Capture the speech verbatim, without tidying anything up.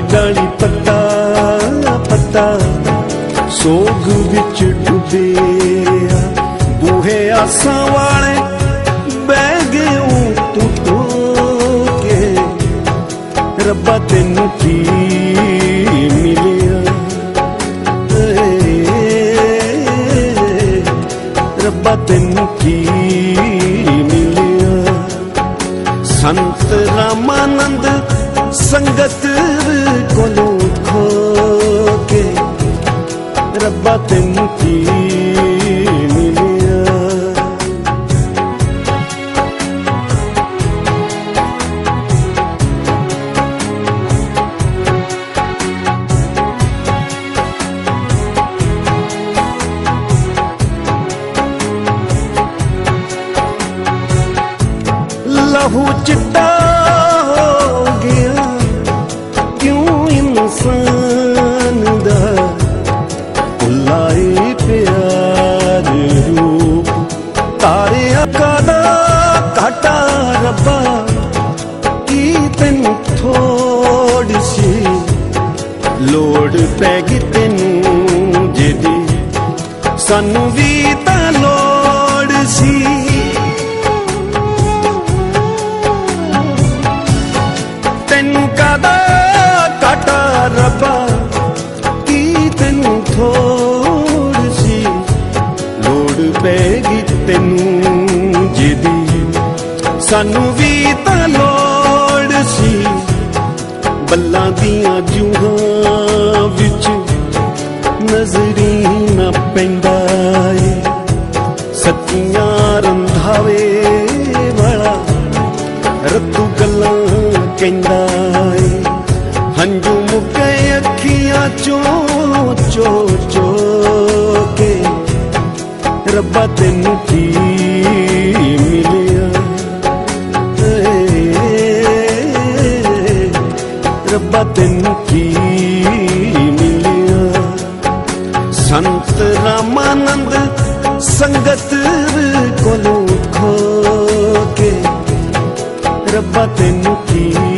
डाली पत्ता पत्ता सोग विच डुबे बूहे आसां वाले बह गए तू तो के रब्बा तेनू की मिलिया रब्बा तेनू की मिलिया। संत रामानंद संगत कोलों खो के रब्बा तेनू की मिलिया। लहू चिट्टा हो गया क्यों इंसान दा भुलाए प्यार रूप तारे अकादा घाटा रब्बा की तेन थोड़ी सी लोड़ पैगी तेनू जेदी सानू भी तां लोड़ सी। तेनू कादा काटा रब्बा की तेनू थोड़ी सी लोड़ पैगी तेनू जिदी सानू भी तां लोड़ सी। बल्लां दियां जूहां विच नजरी ना पैंदा ए सच्चियां रंधावे वाला रत्तू गल्लां कहंदा ए हंजू मुके अखियां चो चो चो के रब्बा तेनू की मिलिया रब्बा तेनू की मिलिया। संत रामानंद संगत कोलों खो के रब्बा तेनू की